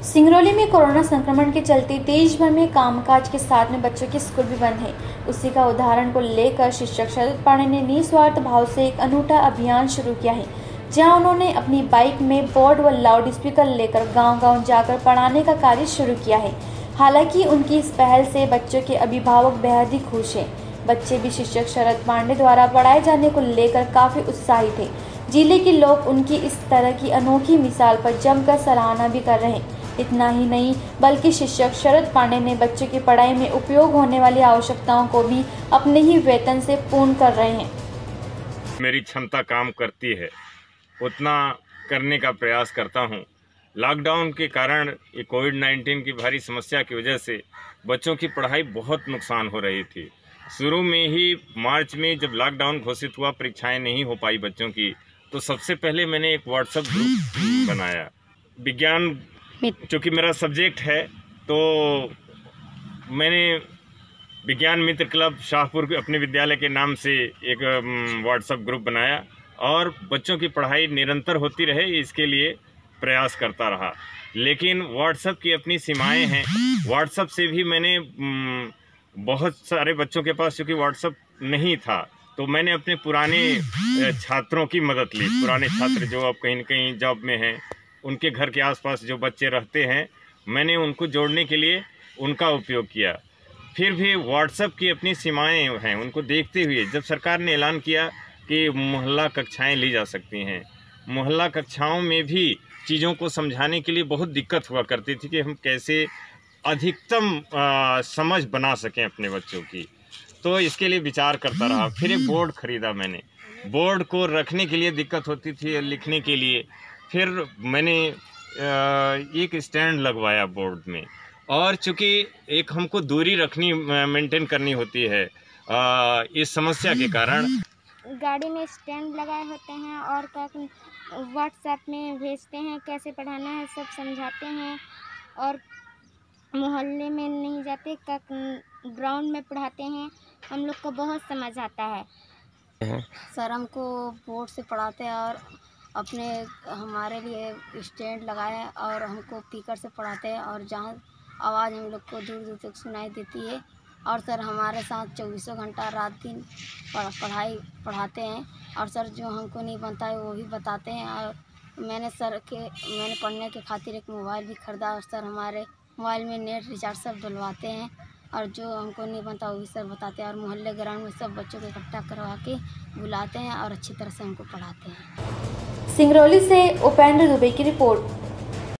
सिंगरौली में कोरोना संक्रमण के चलते देश भर में कामकाज के साथ में बच्चों के स्कूल भी बंद हैं। उसी का उदाहरण को लेकर शिक्षक शरद पांडे ने निस्वार्थ भाव से एक अनूठा अभियान शुरू किया है, जहां उन्होंने अपनी बाइक में बोर्ड व लाउड स्पीकर लेकर गांव-गांव जाकर पढ़ाने का कार्य शुरू किया है। हालांकि उनकी इस पहल से बच्चों के अभिभावक बेहद ही खुश हैं। बच्चे भी शिक्षक शरद पांडे द्वारा पढ़ाए जाने को लेकर काफी उत्साहित थे। जिले के लोग उनकी इस तरह की अनोखी मिसाल पर जमकर सराहना भी कर रहे हैं। इतना ही नहीं बल्कि शिक्षक शरद पांडे ने बच्चों की पढ़ाई में उपयोग होने वाली आवश्यकताओं को भी अपने ही वेतन से पूर्ण कर रहे हैं। मेरी क्षमता काम करती है उतना करने का प्रयास करता हूं। लॉकडाउन के कारण ये कोविड-19 की भारी समस्या की वजह से बच्चों की पढ़ाई बहुत नुकसान हो रही थी। शुरू में ही मार्च में जब लॉकडाउन घोषित हुआ, परीक्षाएं नहीं हो पाई बच्चों की, तो सबसे पहले मैंने एक व्हाट्सएप ग्रुप बनाया। विज्ञान चूँकि मेरा सब्जेक्ट है, तो मैंने विज्ञान मित्र क्लब शाहपुर अपने विद्यालय के नाम से एक व्हाट्सएप ग्रुप बनाया और बच्चों की पढ़ाई निरंतर होती रहे इसके लिए प्रयास करता रहा। लेकिन व्हाट्सएप की अपनी सीमाएं हैं। व्हाट्सएप से भी मैंने बहुत सारे बच्चों के पास चूँकि व्हाट्सएप नहीं था, तो मैंने अपने पुराने छात्रों की मदद ली। पुराने छात्र जो अब कहीं न कहीं जॉब में हैं, उनके घर के आसपास जो बच्चे रहते हैं, मैंने उनको जोड़ने के लिए उनका उपयोग किया। फिर भी व्हाट्सएप की अपनी सीमाएं हैं, उनको देखते हुए जब सरकार ने ऐलान किया कि मोहल्ला कक्षाएं ली जा सकती हैं, मोहल्ला कक्षाओं में भी चीज़ों को समझाने के लिए बहुत दिक्कत हुआ करती थी कि हम कैसे अधिकतम समझ बना सकें अपने बच्चों की। तो इसके लिए विचार करता रहा। फिर एक बोर्ड ख़रीदा मैंने। बोर्ड को रखने के लिए दिक्कत होती थी, लिखने के लिए। फिर मैंने एक स्टैंड लगवाया बोर्ड में, और चूँकि एक हमको दूरी रखनी मेंटेन करनी होती है इस समस्या के कारण। गाड़ी में स्टैंड लगाए होते हैं और व्हाट्सएप में भेजते हैं, कैसे पढ़ाना है सब समझाते हैं। और मोहल्ले में नहीं जाते, ग्राउंड में पढ़ाते हैं। हम लोग को बहुत समझ आता है। सर हमको बोर्ड से पढ़ाते हैं और अपने हमारे लिए स्टैंड लगाए और हमको स्पीकर से पढ़ाते हैं, और जहाँ आवाज़ हम लोग को दूर दूर तक सुनाई देती है। और सर हमारे साथ 24 घंटा रात दिन पढ़ाते हैं, और सर जो हमको नहीं बनता है वो भी बताते हैं। और मैंने पढ़ने के खातिर एक मोबाइल भी ख़रीदा, और सर हमारे मोबाइल में नेट रिचार्ज सब डलवाते हैं, और जो हमको नहीं बनता वो भी सर बताते हैं। और मोहल्ले ग्राउंड में सब बच्चों को इकट्ठा करवा के बुलाते हैं और अच्छी तरह से हमको पढ़ाते हैं। सिंगरौली से उपेंद्र दुबे की रिपोर्ट।